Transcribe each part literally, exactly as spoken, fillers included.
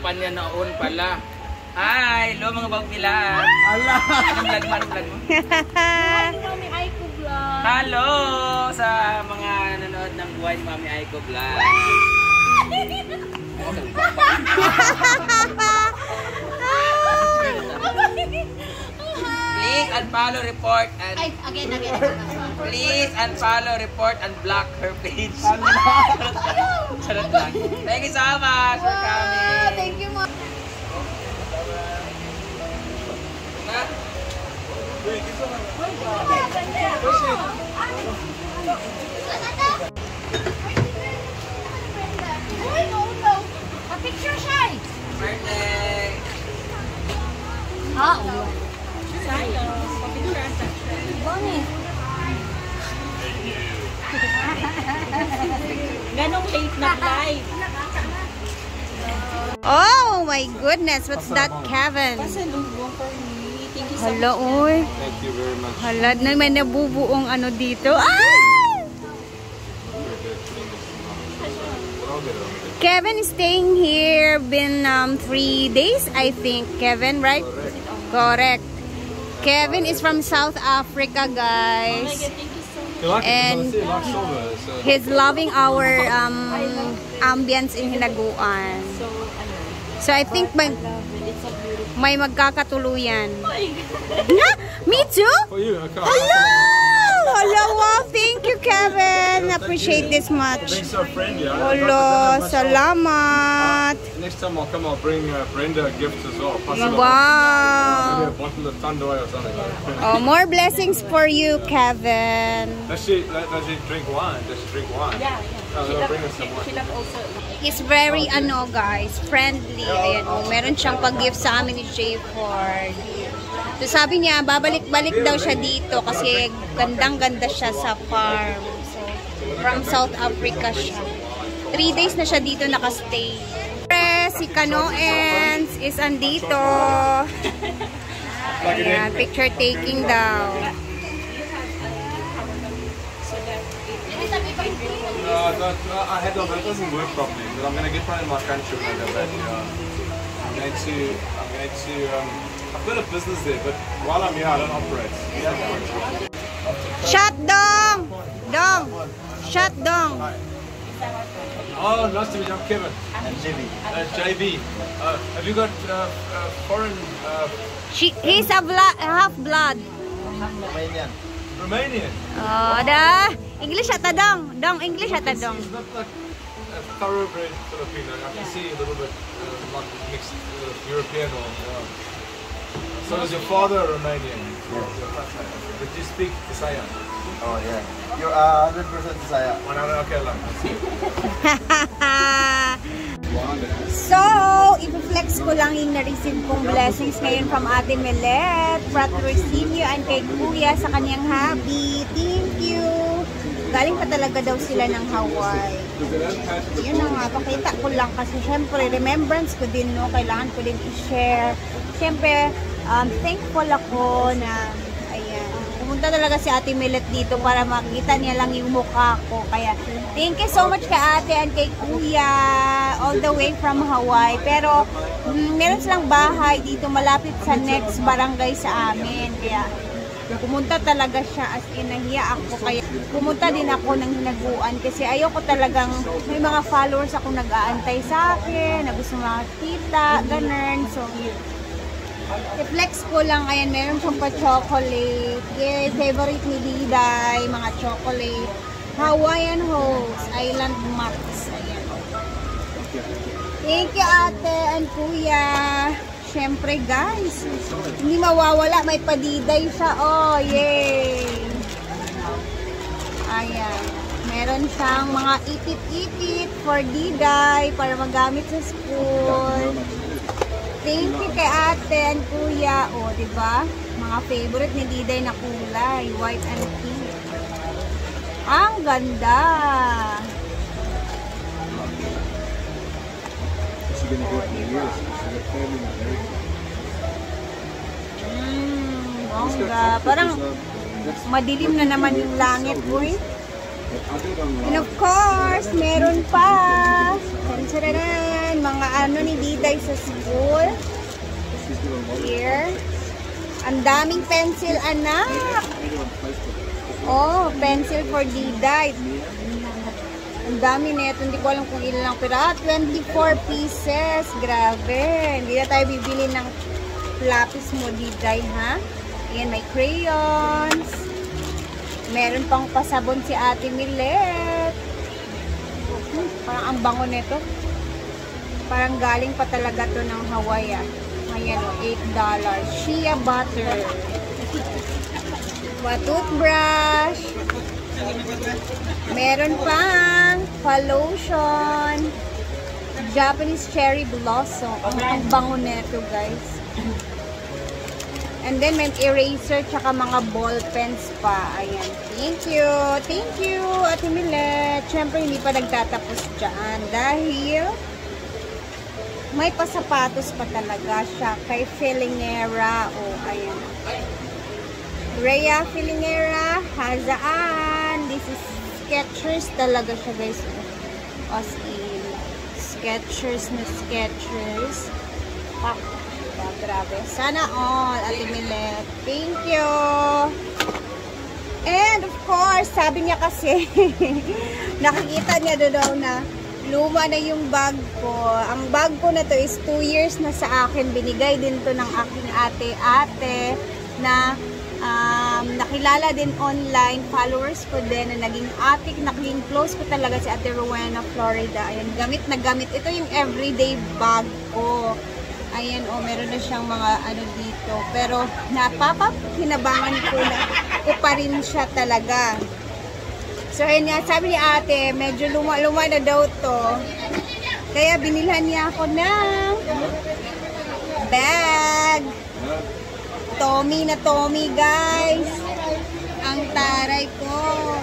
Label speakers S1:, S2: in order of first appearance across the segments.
S1: kampanya noon pala. Hi! Hello mga bagpilan!
S2: Allah!
S1: Anong vlog mo? Anong vlog mo?
S3: Hi, Mami Aiko Vlog!
S1: Hello! Sa mga nanonood ng buhay ni Mami Aiko Vlog. Please unfollow, report, and...
S3: Ay, again, again.
S1: Please unfollow, report, and block her page. Charot lang. Thank you so much for coming.
S3: Thank you, Mom. Uy, no, no. Pa-picture siya.
S1: Birthday!
S3: Ah, oo. Sayo. Pa-picture siya. Bonnie. Ganong late na live.
S4: Oh my goodness, what's that, Kevin?
S3: Pasalubong for me. Thank you so
S4: Hala,
S3: much.
S4: uy.
S2: Thank you very much.
S4: Hala, na may nabubuong ano dito. Ah! Kevin is staying here, been um, three days, I think. Kevin, right?
S2: Correct.
S4: Correct. Kevin is from South Africa,
S3: Oh my
S4: guys.
S3: God, thank you so much.
S2: You like
S4: And
S2: it? You like silver, so
S4: he's loving our um, ambience in Hinaguan.
S3: So, ano,
S4: So I think may,
S3: love it. It's so beautiful.
S4: may magkakatuluyan.
S3: Oh my God.
S4: Me too?
S2: for you, okay.
S4: Hello! Hello! Wow, thank you, Kevin. Appreciate this
S2: Being
S4: much.
S2: so friendly. I- I
S4: Hello,
S2: don't have much
S4: salamat.
S2: help. Next time I'll come, I'll bring uh, Brenda gifts as well. Pass it on. Maybe
S4: Wow.
S2: a bottle of Thunderway or something.
S4: Oh, more blessings for you, Kevin.
S2: Does she, does she drink wine? Does she drink wine?
S3: Yeah, yeah.
S2: Oh,
S3: She
S2: they'll
S3: love,
S2: bring us some
S3: she, she
S2: wine.
S3: love also.
S4: He's very, ano guys, friendly. Ayan, oh, meron siyang pag-gift sa amin ni Jay Ford. So sabi niya, babalik-balik daw siya dito kasi gandang-ganda siya sa farm. So, from South Africa siya. Three days na siya dito nakastay. Si Kanoens is andito. Ayan, picture taking daw.
S2: No, that, uh, I had that doesn't work properly, but I'm going to get one in my country when I go back. Yeah. I'm going to, I'm going to, um, I've got a business there, but while I'm here, I don't operate. Yeah.
S4: Shut dong! Dong! Shut dong!
S2: Oh, nice to meet you. I'm Kevin. And J B. Uh, J B. Uh, have you got uh, uh, foreign, uh,
S4: She, he's a blood, half blood.
S2: Romanian? Romanian.
S4: Oh, da. English ata dong. Dong, English ata dong.
S2: He's not like a thoroughbred Filipino. I can see a little bit uh, like mixed uh, European or. Uh, so is your father Romanian? Yes. Did you speak Bisaya?
S5: Oh yeah. You're uh, one hundred percent Bisaya.
S2: One hundred, okay lang.
S4: So, i-flex ko lang yung na-receive kong blessings ngayon from Ate Melet, Patrocinio, and kay Kuya sa kanyang hubby. Thank you! Galing pa talaga daw sila ng Hawaii. Yun na nga, pakita ko lang kasi syempre, remembrance ko din, no? Kailangan ko din i-share. Syempre, um, thankful ako na, ayan, pumunta talaga si Ate Melet dito para makita niya lang yung mukha ko. Kaya, thank you so much kay Ate and kay Kuya, all the way from Hawaii. Pero, mm, meron silang bahay dito malapit sa next barangay sa amin. Kaya, pumunta talaga siya as in, nahiya ako. Kaya, pumunta din ako ng Hinaguan kasi ayoko talagang, may mga followers ako nag-aantay sa akin, na gusto makakita, ganun. So, i-flex ko lang. Ayan, meron siyang pa-chocolate. Yay, favorite ni Diday, mga chocolate. Hawaiian Host, Island Max. Ayan. Thank you, Ate and Kuya. Siyempre, guys, hindi mawawala. May padiday siya. Oh, yay! Ayan. Meron siyang mga ipit-ipit for Diday para magamit sa school. Thank you kay Ate and Kuya. O, oh, diba? Mga favorite ni Diday na kulay. White and pink. Ang ganda! Mmm, bongga. Parang madilim na naman yung langit, boy. And of course, meron pa. Tansaran, mga ano ni Diday sa school. Here. Ang daming pencil, anak. Oh, pencil for Diday. Ang dami nito. Hindi ko alam kung ilan lang. Pero ah, twenty-four pieces. Grabe. Hindi na tayo bibili ng lapis mo, Diday, ha? Ayan, may crayons. Meron pang pasabon si Ate Millet. Hmm, parang ang bango nito. Parang galing pa talaga to ng Hawaii. Ah. Ayan o, eight dollars. Shea butter. Toothbrush. Meron pang lotion. Japanese cherry blossom. Ang bango nito, guys. And then, may eraser tsaka mga ball pens pa. Ayan. Thank you. Thank you, Ate Millet. Siyempre, hindi pa nagtatapos dyan. Dahil, may pasapatos pa talaga siya kay Filingera. O, oh, ayan. Rhea Filingera. Hazaan. This is Skechers talaga siya, guys. As in, Skechers na Skechers. Ah. Grabe. Sana all, Ate Millet. Thank you. And of course, sabi niya kasi, nakikita niya doon daw na luma na yung bag ko. Ang bag ko na to is two years na sa akin. Binigay din to ng aking ate-ate na um, nakilala din online. Followers ko din na naging ate, naging close ko talaga si Ate Rowena, Florida. Ayan, gamit na gamit. Ito yung everyday bag ko. Ayan, oh, meron na siyang mga ano dito. Pero, napapakinabangan ko na ko pa rin siya talaga. So, ayan nga, sabi ni ate, medyo luma-luma na daw to. Kaya, binilhan niya ako ng bag. Tommy na Tommy, guys. Ang taray ko.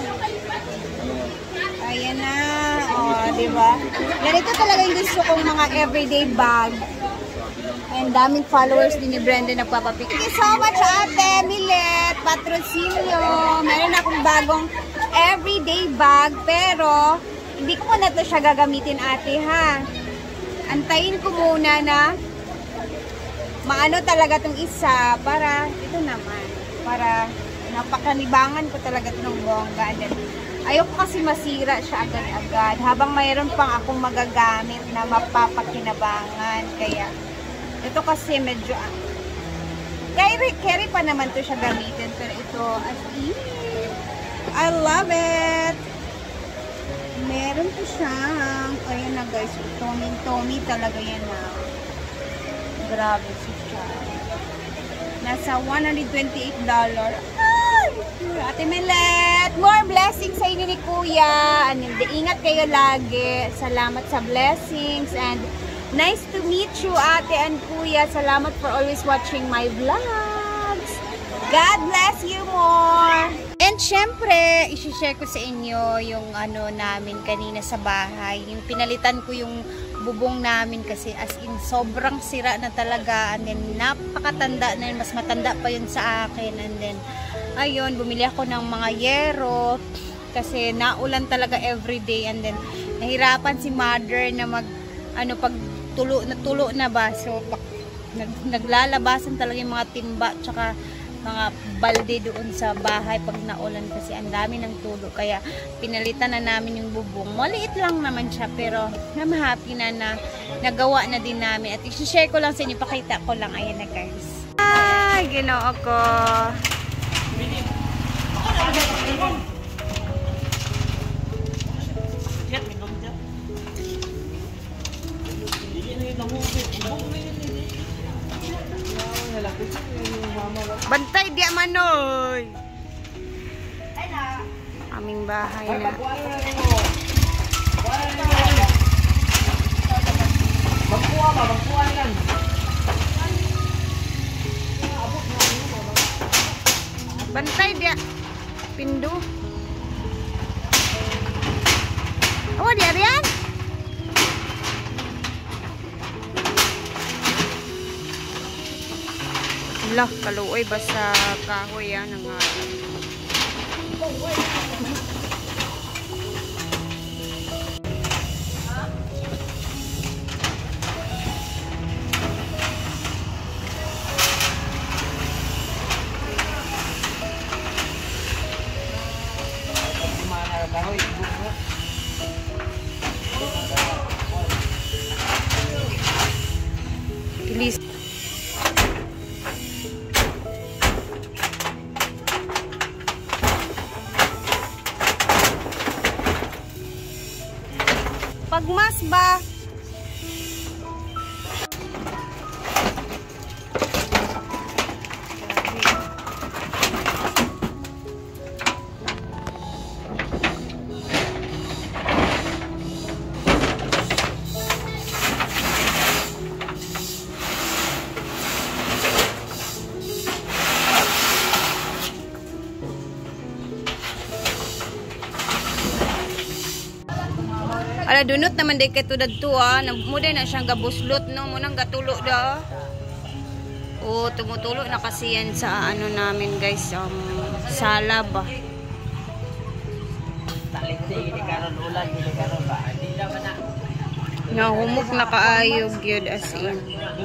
S4: Ayan na. Oh, diba? Ganito talaga yung gusto kong mga everyday bag. And daming followers din ni Brenda nagpapapik. Thank you so much, Ate Millet. Patrocinio. Meron akong bagong everyday bag. Pero, hindi ko muna ito siya gagamitin, ate, ha? Antayin ko muna na maano talaga itong isa para, ito naman, para napakanibangan ko talaga ito ng bongga. Ayoko kasi masira siya agad-agad. Habang mayroon pang akong magagamit na mapapakinabangan. Kaya, ito kasi medyo ah, carry, carry pa naman to siya gamitin. Pero ito, as in, I love it. Meron po siyang, ayan na guys, Tommy-Tommy talaga yan na. Grabe siya. Nasa one hundred twenty-eight dollars. Ay! Ate Millet, more blessings sa inyo ni Kuya. And ingat kayo lagi. Salamat sa blessings and nice to meet you, Ate and Kuya. Salamat for always watching my vlogs. God bless you more. And syempre, isi-share ko sa inyo yung ano namin kanina sa bahay. Yung pinalitan ko yung bubong namin kasi as in sobrang sira na talaga. And then napakatanda na yun. Mas matanda pa yun sa akin. And then, ayun, bumili ako ng mga yero. Kasi naulan talaga everyday. And then, nahirapan si mother na mag, ano, pag tulo na tulo na ba. So, nag, naglalabasan talaga yung mga timba. Tsaka, mga balde doon sa bahay pag naulan kasi ang dami ng tulo. Kaya pinalitan na namin yung bubong. Maliit lang naman siya pero I'm happy na na nagawa na din namin. At i-share ko lang sa inyo. Pakita ko lang. Ayan na guys. Ay, ginoo ko. Bantay di manoy. Aming bahay na.
S1: Magkuha ba? Magkuha lang.
S4: Bantay di pindu. Oh, di arian? Lah, kaluoy ba sa kahoy yan ang uh, Tugmas ba? Ala dunot naman day kato dadto ah. Muday na siyang gabuslot no, munang gatulo da. Oh, tumutulo na kasi yan sa ano namin guys, um sala ba. Nahumok na kaayog yun as in.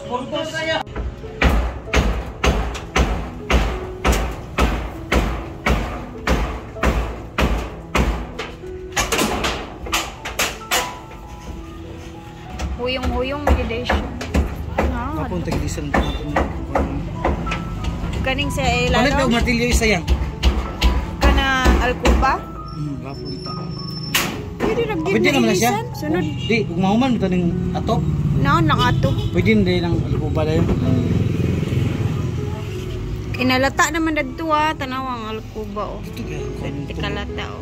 S4: Huyong-huyong meditation. Ah,
S6: Kapon tagdisan pa natin.
S4: kaning sa
S6: Ano
S4: ilalo.
S6: ba martilyo isa yan?
S4: Kanang alkuba.
S6: Hmm, kapon ta.
S4: Pwede ra gyud
S6: Pwede naman na siya.
S4: ilisan. Sunod.
S6: Di, ug mahuman mo taning atop.
S4: Naon lang ato.
S6: Pwede din ang alkuba dayon.
S4: Inalata naman dadto ah, tanaw ang alkuba oh.
S6: Ito kaya.
S4: Tikalata oh.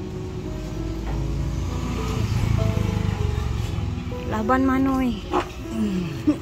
S4: Laban manoy. Oh.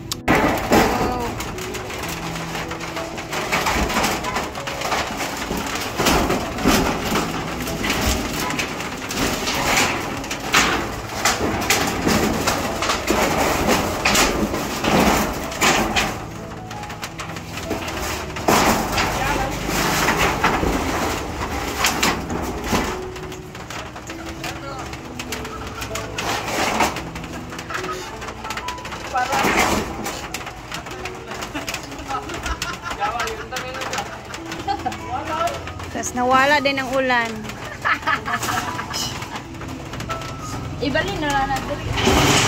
S4: Tapos nawala din ang ulan.
S3: Ibalin na lang natin.